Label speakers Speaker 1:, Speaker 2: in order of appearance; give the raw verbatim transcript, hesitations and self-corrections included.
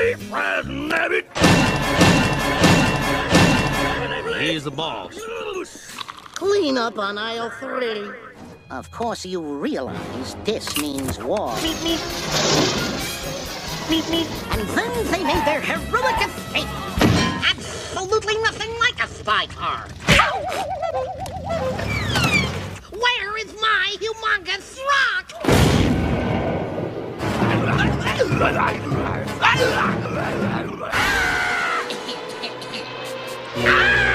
Speaker 1: He's the boss.
Speaker 2: Clean up on aisle three.
Speaker 3: Of course you realize this means war.
Speaker 2: Meet me. Meet me.
Speaker 3: And then they made their heroic escape.
Speaker 2: Absolutely nothing like a spy car. Where is my humongous rock? Ah!